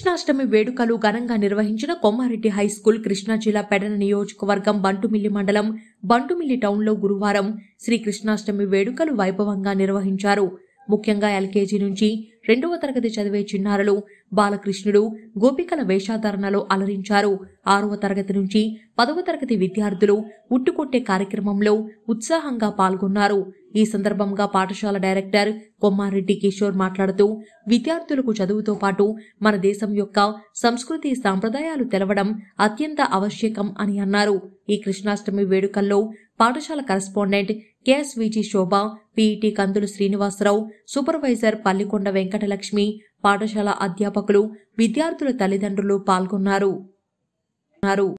కృష్ణాష్టమి వేడుకలు ఘనంగా నిర్వహించిన కొమ్మారెడ్డి హైస్కూల్ కృష్ణా జిల్లా పెడన నియోజకవర్గం బంటుమిల్లి మండలం బంటుమిల్లి టౌన్లో గురువారం శ్రీ కృష్ణాష్టమి వేడుకలు వైభవంగా నిర్వహించారు. ముఖ్యంగా ఎల్కేజీ నుంచి 2వ తరగతి చదివే చిన్నారులు బాలకృష్ణుడు గోపికల వేషధారణలో అలరించారు. 6వ తరగతి నుంచి 10వ తరగతి విద్యార్థులు ఉట్టుకొట్టే కార్యక్రమంలో ఉత్సాహంగా పాల్గొన్నారు. ఈ సందర్భంగా పాఠశాల డైరెక్టర్ కొమ్మారెడ్డి కిషోర్ మాట్లాడుతూ విద్యార్థులకు చదువుతో పాటు మన దేశం యొక్క సంస్కృతి సాంప్రదాయాలు తెలవడం అత్యంత ఆవశ్యకం అని అన్నారు. ఈ కృష్ణాష్టమి వేడుకల్లో పాఠశాల కరెస్పాండెంట్ కేఎస్విజి శోభ, పీఈటీ కందులు శ్రీనివాసరావు, సూపర్వైజర్ పల్లికొండ వెంకటలక్ష్మి, పాఠశాల అధ్యాపకులు, విద్యార్థుల తల్లిదండ్రులు పాల్గొన్నారు.